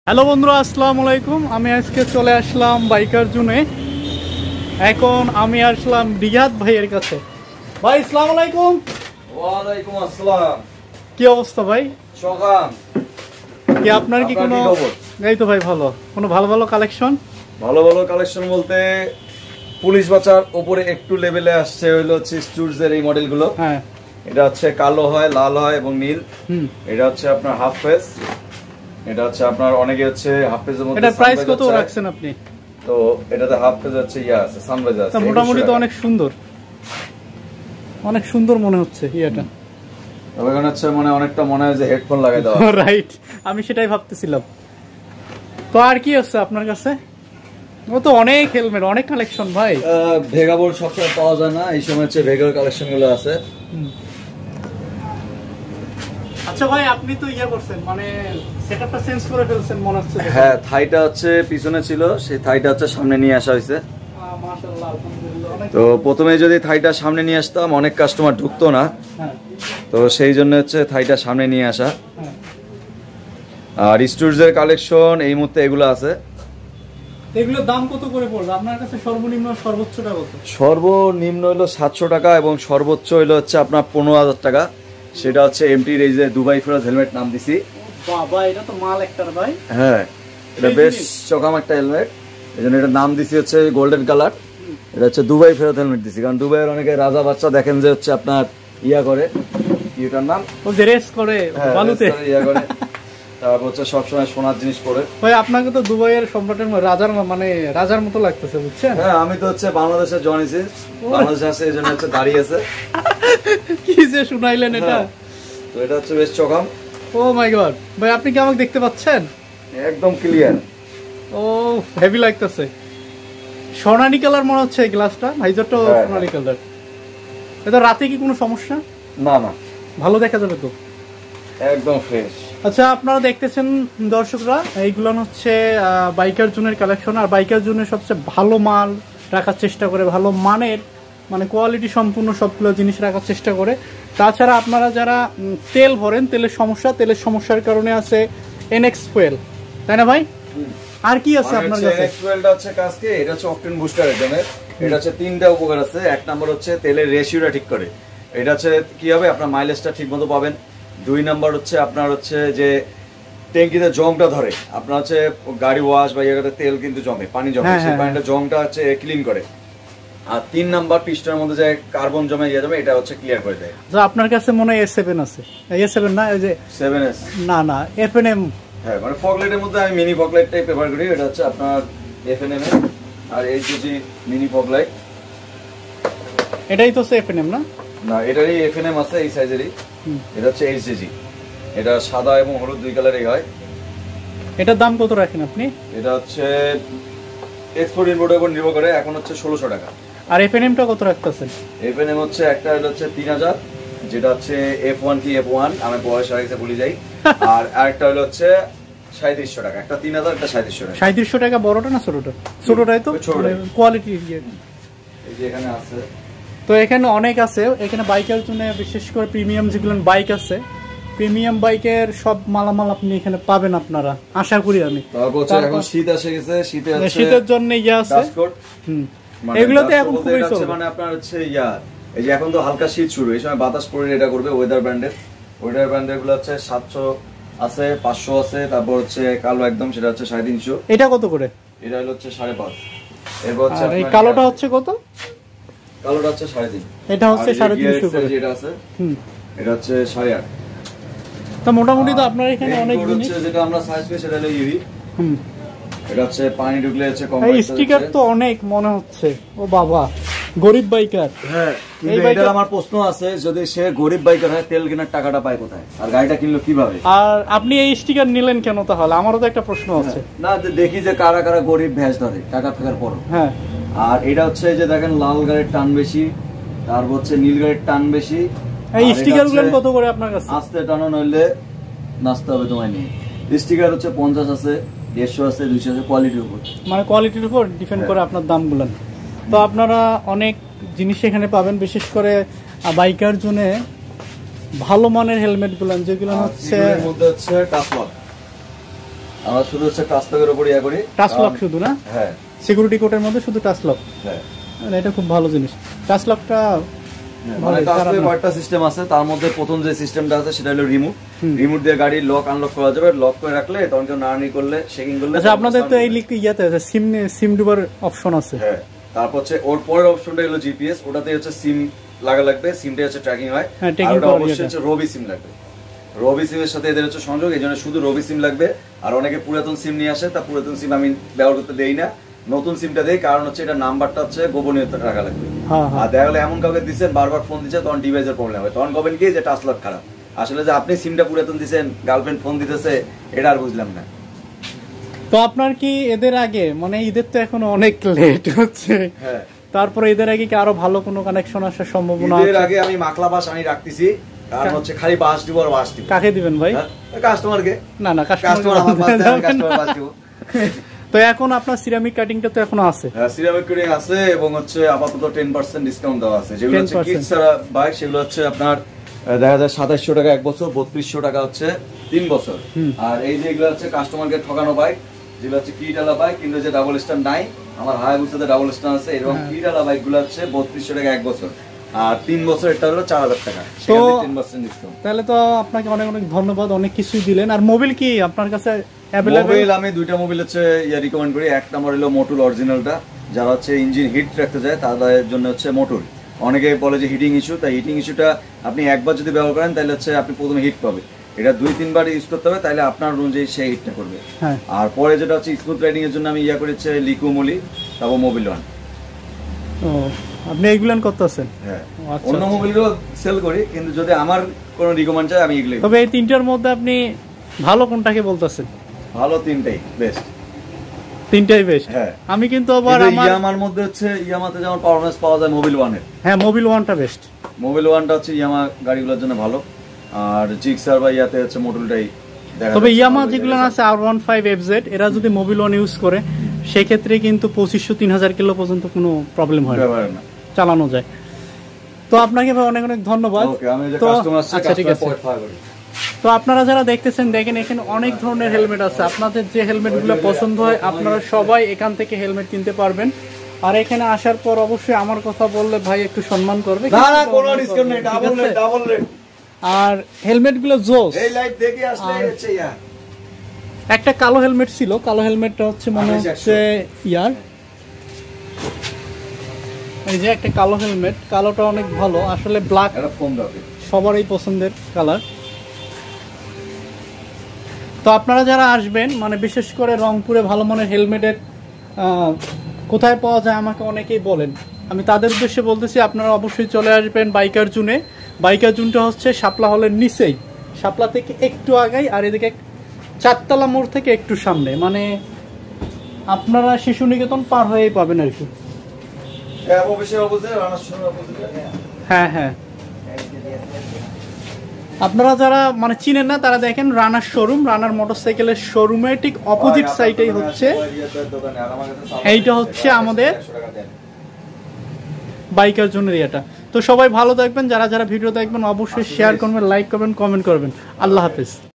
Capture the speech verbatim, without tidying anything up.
Hello বন্ধুরা, আসসালামু আলাইকুম। আমি আজকে চলে আসলাম বাইকার জোনে। এখন আমি আসলাম রিয়াদ ভাইয়ের কাছে। ভাই আসসালামু আলাইকুম। ওয়ালাইকুম আসসালাম। কি অবস্থা ভাই? সকাম কি আপনার কি কোনো এই তো ভাই ভালো, কোনো ভালো ভালো কালেকশন? ভালো ভালো কালেকশন বলতে পুলিশ বাচ্চার উপরে একটু লেভেলে আসছে হলো হচ্ছে স্টুডস এর এই মডেলগুলো। হ্যাঁ, এটা হচ্ছে কালো হয়, লাল হয় এবং নীল। হুম, এটা হচ্ছে আপনার হাফ ফেস। এটা হচ্ছে আপনার অনেকে হচ্ছে হাফ ফেজের মধ্যে। এটা প্রাইস কত রাখছেন আপনি? তো এটাতে হাফ ফেজ হচ্ছে ইয়া আছে, সানরাইজ আছে। মোটামুটি তো অনেক সুন্দর, অনেক সুন্দর মনে হচ্ছে ইয়েটা। তবে এখানে হচ্ছে মানে অনেকটা মনে হয় যে হেডফোন লাগাই দেওয়া। রাইট, আমি সেটাই ভাবতেছিলাম। তো আর কি আছে আপনার কাছে? ও তো অনেক হেলমেট, অনেক কালেকশন ভাই। ভেগাবোর সবসময় পাওয়া যায় না, এই সময় হচ্ছে ভেগার কালেকশন গুলো আছে। আচ্ছা ভাই, আপনি তো ইয়া করছেন মানে সেটআপটা চেঞ্জ করে ফেলছেন মনে হচ্ছে। হ্যাঁ, থাইটা হচ্ছে পিছনে ছিল, সেই থাইটা হচ্ছে সামনে নিয়ে আসা হয়েছে। মাশাআল্লাহ, আলহামদুলিল্লাহ। তো প্রথমে যদি থাইটা সামনে নিয়ে আসতাম অনেক কাস্টমার ঢুকতো না। হ্যাঁ, তো সেই জন্য হচ্ছে থাইটা সামনে নিয়ে আসা। আর স্টুডস এর কালেকশন এই মুহূর্তে এগুলো আছে। এগুলোর দাম কত করে পড়বে আপনার কাছে? সর্বনিম্ন সর্বোচ্চটা কত? সর্বনিম্ন হলো সাতশো টাকা এবং সর্বোচ্চ হলো হচ্ছে আপনার পনেরো হাজার টাকা। সেটা হচ্ছে এমটি রেজে দুবাই ফেরত হেলমেট নাম দিছি। বাবা, এটা তো মাল একটার ভাই। হ্যাঁ, এটা বেশ চকাম একটা হেলমেট, এই জন্য এটার নাম দিছি হচ্ছে গোল্ডেন কালার। এটা হচ্ছে দুবাই ফেরত হেলমেট দিছি, কারণ দুবাইয়ের অনেকে রাজা বাচ্চা দেখেন যে হচ্ছে আপনার ইয়া করে, কি এটার নাম, ও যে রেস করে বালুতে ইয়া করে, তারপর হচ্ছে সবসময় সোনার জিনিস পরে। ভাই আপনাকে তো দুবাইয়ের সম্রাটের রাজার মানে রাজার মতো লাগতেছে, বুঝছেন? হ্যাঁ, আমি তো হচ্ছে বাংলাদেশের জনিসি, বাংলাদেশ আছে এই জন্য হচ্ছে দাঁড়িয়ে আছে। কি যে শুনাইলেন এটা। তো এটা হচ্ছে বেশ চকাম। ও মাই গড ভাই, আপনি কি আমাকে দেখতে পাচ্ছেন? একদম ক্লিয়ার। ও হেভি লাগতেছে। সোনালী কালার মনে হচ্ছে এই গ্লাসটা, ভাইজারটা সোনালী কালার। এটা রাতে কি কোনো সমস্যা? না না, ভালো দেখা যাবে তো, একদম ফ্রেশ। আচ্ছা, আপনারা দেখতেছেন দর্শকরা, এইগুলো হচ্ছে বাইকার জোনের কালেকশন। আর বাইকার জোনের সবচেয়ে ভালো মাল রাখার চেষ্টা করে, ভালো মানের মানে কোয়ালিটি সম্পূর্ণ সবগুলো জিনিস রাখার চেষ্টা করে। তাছাড়া আপনারা যারা তেল ভরেন, তেলের সমস্যা, তেলের সমস্যার কারণে আছে এনএক্স ফুয়েল, তাই না ভাই? আর কি আছে আপনার কাছে? এনএক্স ফুয়েলটা হচ্ছে কাজকে, এটা হচ্ছে অকটেন বুস্টার এর। এটা হচ্ছে তিনটা উপকার আছে। এক নাম্বার হচ্ছে তেলের রেশিওটা ঠিক করে, এটা হচ্ছে কি হবে আপনার মাইলেজটা ঠিকমতো পাবেন। দুই নাম্বার হচ্ছে আপনার হচ্ছে যে ট্যাঙ্কিতে জংটা ধরে, আপনার হচ্ছে গাড়ি ওয়াশ বা ইয়েতে তেল কিন্তু জমে, পানি জমে, সেই পানিটা জংটা হচ্ছে ক্লিন করে। আর তিন নাম্বার পিস্টনের মধ্যে যে কার্বন জমে ইয়ে জমে, এটা হচ্ছে ক্লিয়ার করে দেয়। যা আপনার কাছে মনে হয় এস সেভেন আছে? এস সেভেন না, এই যে সেভেন এস, না না এফএনএম। হ্যাঁ, মানে ফগলাইটের মধ্যে আমি মিনি ফগলাইটটাই প্রেফার করি। এটা হচ্ছে আপনার এফএনএম এর, আর এই যে মিনি ফগলাইট এটাই তো এফএনএম না? না, এটারই এফএনএম আছে এই সাইজেরই। এটা হচ্ছে এইচজিজি, এটা সাদা এবং হলুদ দুই কালারই হয়। এটার দাম কত রাখেন আপনি? এটা হচ্ছে এক্সপোর্ট ইম্পোর্টের উপর নির্ভর করে, এখন হচ্ছে ষোলোশো টাকা। আর এফএনএমটা কত রাখতেছেন? এফএনএম হচ্ছে একটা হচ্ছে তিন হাজার, যেটা হচ্ছে এফ ওয়ান কি এফ ওয়ান, আমি বয়স আগে ভুলে যাই। আর আরেকটা হলো হচ্ছে সাঁত্রিশশো টাকা, একটা তিন হাজার, একটা সাঁত্রিশশো টাকা। সাঁত্রিশশো টাকা বড়টা না ছোটটা? ছোটটাই তো কোয়ালিটি। এই যে এখানে আছে, তো এখানে অনেক আছে। এখানে বাইকের জন্য বিশেষ করে প্রিমিয়াম যেগুলো বাইক আছে, প্রিমিয়াম বাইকের সব মালামাল আপনি এখানে পাবেন আপনারা, আশা করি আমি। তারপর হচ্ছে এখন শীত এসে গেছে, শীতে হচ্ছে শীতের জন্য ইয়া আছে। হুম, এগুলোতে এখন খুবই চলছে। মানে আপনার হচ্ছে ইয়া, এই যে এখন তো হালকা শীত শুরু, এই সময় বাতাস পড়ে এটা করবে ওয়েদার ব্র্যান্ডের। ওয়েদার ব্র্যান্ডের গুলো হচ্ছে সাতশো আছে, পাঁচশো আছে, তারপর হচ্ছে কালো একদম সেটা হচ্ছে সাড়ে তিনশো। এটা কত করে? এটা হলো হচ্ছে সাড়ে পাঁচ। এরপর হচ্ছে এই কালোটা হচ্ছে কত? কালোটা হচ্ছে সাড়ে তিন। এটা হচ্ছে সাড়ে তিনশো করে। যেটা আছে হুম, এটা হচ্ছে সাড়ে আট। তো মোটামুটি তো আপনার এখানে অনেক জিনিস হচ্ছে, যেটা আমরা সাইজ পেয়ে সেটা হলো ইউভি। হুম, এটা হচ্ছে পানি ঢুকলে হচ্ছে কম। এই স্টিকার তো অনেক মনে হচ্ছে। ও বাবা, গরিব বাইকার। হ্যাঁ, এই বাইকার আমার প্রশ্ন আছে, যদি সে গরিব বাইকার হয় তেল কেনার টাকাটা পায় কোথায়, আর গাড়িটা কিনলো কিভাবে? আর আপনি এই স্টিকার নিলেন কেন তাহলে? আমারও তো একটা প্রশ্ন আছে। না, দেখি যে কারা কারা গরিব ভ্যাস ধরে টাকা থাকার পর। হ্যাঁ, আর এটা হচ্ছে যে দেখেন লাল গাড়ির টান বেশি, তারপর হচ্ছে নীল গাড়ির টান বেশি। এই স্টিকার গুলো কত করে আপনার কাছে? আস্তে টানো নইলে নাচতে হবে তোমায় নিয়ে। স্টিকার হচ্ছে পঞ্চাশ আছে, দেড়শো আছে, দুইশো আছে, কোয়ালিটির উপর, মানে কোয়ালিটির উপর ডিপেন্ড করে আপনার দামগুলো। তো আপনারা অনেক জিনিস এখানে পাবেন, বিশেষ করে বাইকার জন্য ভালো মানের হেলমেট গুলো, যেগুলো হচ্ছে মধ্যে হচ্ছে টাসলক। আমরা শুধু হচ্ছে টাচ লকের উপর ইয়া করি, টাচ লক শুধু না? হ্যাঁ, সিকিউরিটি কোডের মধ্যে শুধু টাচ লক। হ্যাঁ, এটা খুব ভালো জিনিস। টাচ লকটা মানে টাচ লকের কয়েকটা সিস্টেম আছে, তার মধ্যে প্রথম যে সিস্টেমটা আছে সেটা হলো রিমোট। রিমোট দিয়ে গাড়ি লক আনলক করা যাবে, লক করে রাখলে তখন কেউ নাড়ানি করলে চেকিং করলে। আচ্ছা, আপনাদের তো এই লিক ইয়াতে আছে সিম সিম ডুবার অপশন আছে। হ্যাঁ, তারপর হচ্ছে ওর পরের অপশনটা হলো জিপিএস, ওটাতে হচ্ছে সিম লাগা লাগবে, সিমটা হচ্ছে ট্র্যাকিং হয়। আর ওটা অবশ্যই হচ্ছে রবি সিম লাগবে, রবি সিমের সাথে এদের হচ্ছে সংযোগ, এই জন্য শুধু রবি সিম লাগবে। আর অনেকে পুরাতন সিম নিয়ে আসে, তা পুরাতন সিম আমি ব্যবহার করতে দেই না, নতুন সিমটা দেই, কারণ হচ্ছে এটা নাম্বারটা হচ্ছে গোপনীয়তা রাখা লাগবে। আর দেখা গেলে এমন কাউকে দিচ্ছেন বারবার ফোন দিচ্ছে, তখন ডিভাইসের প্রবলেম হয়, তখন কবেন কি যে টাচ লক খারাপ। আসলে যে আপনি সিমটা পুরাতন দিচ্ছেন, গার্লফ্রেন্ড ফোন দিতেছে, এটা আর বুঝলাম না। তো আপনার কি এদের আগে মানে ঈদের তো এখন অনেক লেট হচ্ছে, হ্যাঁ, তারপরে এদের আগে কি আরো ভালো কোনো কানেকশন আসার সম্ভাবনা আছে? এর আগে আমি মাকলা বাস আনি রাখতেছি, কারণ হচ্ছে খালি বাস দিব আর বাস দিব। কাকে দিবেন ভাই? কাস্টমারকে। না না, কাস্টমার আমার বাস দেয়, কাস্টমার বাস দিব। তো এখন আপনার সিরামিক কাটিংটা তো এখনো আছে? হ্যাঁ, সিরামিক কাটিং আছে, এবং হচ্ছে আপাতত টেন পার্সেন্ট ডিসকাউন্ট দেওয়া আছে। যেগুলো হচ্ছে কিডস ছাড়া বাইক, সেগুলো হচ্ছে আপনার দেখা যায় সাতাশশো টাকা এক বছর, বত্রিশশো টাকা হচ্ছে তিন বছর। আর এই যে এগুলো হচ্ছে কাস্টমারকে ঠকানো বাইক, যেগুলো হচ্ছে কিটালা বাইক, কিন্তু যে ডাবল স্টার নাই, আমার হায়াবুসাতে ডাবল স্টার আছে, এরকম কিটালা বাইক গুলো হচ্ছে বত্রিশশো টাকা এক বছর, আর তিন বছর এটা হলো চার হাজার টাকা। তাহলে তো আপনাকে অনেক অনেক ধন্যবাদ, অনেক কিছুই দিলেন। আর মোবিল কি আপনার কাছে? মোবিল আমি দুইটা মোবিল হচ্ছে ইয়া রিকমেন্ড করি। এক নম্বর হলো মোটুল অরিজিনালটা, যারা হচ্ছে ইঞ্জিন হিট রাখতে যায় তাদের জন্য হচ্ছে মোটুল। অনেকে বলে যে হিটিং ইস্যু, তাই হিটিং ইস্যুটা আপনি একবার যদি ব্যবহার করেন তাহলে হচ্ছে আপনি প্রথমে হিট পাবে, এটা দুই তিনবার ইউজ করতে হবে, তাহলে আপনার অনুযায়ী সেই হিটটা করবে। আর পরে যেটা হচ্ছে স্মুথ রাইডিং এর জন্য আমি ইয়া করেছে লিকুমলি, তারপর মোবিল ওয়ান। ও, আপনি এইগুলান করতেছেন? হ্যাঁ, অন্য মোবিলগুলো সেল করি, কিন্তু যদি আমার কোনো রিকমেন্ড চাই আমি এগুলো। তবে এই তিনটার মধ্যে আপনি ভালো কোনটাকে বলতেছেন? ভালো তিনটাই বেস্ট। তিনটাই বেস্ট? হ্যাঁ। আমি কিন্তু আবার আমার ইয়ামার মধ্যে হচ্ছে ইয়ামাতে যেমন পারফরম্যান্স পাওয়া যায় মোবিল ওয়ানের। হ্যাঁ, মোবিল ওয়ানটা বেস্ট। মোবিল ওয়ানটা হচ্ছে ইয়ামা গাড়িগুলোর জন্য ভালো, আর জিক্সার বা ইয়াতে হচ্ছে মোটুলটাই দেখা যায়। তবে ইয়ামা যেগুলো আছে R one five F Z, এরা যদি মোবিল ওয়ান ইউজ করে সেক্ষেত্রে কিন্তু পঁচিশশো তিন হাজার কিলো পর্যন্ত কোনো প্রবলেম হয় না, চালানো যায়। তো আপনাকে ভাই অনেক অনেক ধন্যবাদ। তো আচ্ছা, ঠিক আছে। তো আপনারা যারা দেখতেছেন, দেখেন এখানে অনেক ধরনের হেলমেট আছে, আপনাদের যে হেলমেটগুলো পছন্দ হয় আপনারা সবাই এখান থেকে হেলমেট কিনতে পারবেন। আর এখানে আসার পর অবশ্যই আমার কথা বললে ভাই একটু সম্মান করবে। না না, কোনো ডিসকাউন্ট নেই, ডাবল রেট, ডাবল রেট। আর হেলমেটগুলো জোস। এই লাইট দেখে আসলে হচ্ছে ইয়া একটা কালো হেলমেট ছিল, কালো হেলমেটটা হচ্ছে মনে হচ্ছে ইয়ার, এই যে একটা কালো হেলমেট, কালোটা অনেক ভালো আসলে। ব্ল্যাক সবারই পছন্দের কালার। তো আপনারা যারা আসবেন, মানে বিশেষ করে রংপুরে ভালো মানের হেলমেটের কোথায় পাওয়া যায় আমাকে অনেকেই বলেন, আমি তাদের উদ্দেশ্যে বলতেছি আপনারা অবশ্যই চলে আসবেন বাইকার জুনে। বাইকার জুনটা হচ্ছে শাপলা হলের নিচেই, শাপলা থেকে একটু আগাই, আর এদিকে চারতলা মোড় থেকে একটু সামনে, মানে আপনারা শিশু নিকেতন পার হয়েই পাবেন আর কি। হ্যাঁ হ্যাঁ, আপনারা যারা মানে চিনেন না তারা দেখেন রানার শোরুম, রানার মোটরসাইকেলের শোরুমের ঠিক অপোজিট সাইডেই হচ্ছে এইটা হচ্ছে আমাদের বাইকার জন্য এরিয়াটা। তো সবাই ভালো থাকবেন, যারা যারা ভিডিও দেখবেন অবশ্যই শেয়ার করবেন, লাইক করবেন, কমেন্ট করবেন। আল্লাহ হাফেজ।